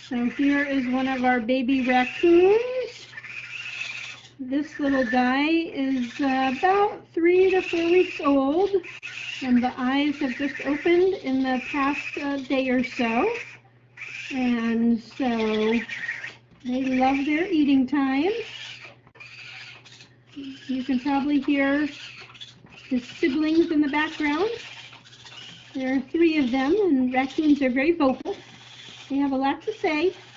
So here is one of our baby raccoons. This little guy is about 3 to 4 weeks old, and the eyes have just opened in the past day or so. And so they love their eating time. You can probably hear his siblings in the background. There are 3 of them, and raccoons are very vocal. They have a lot to say.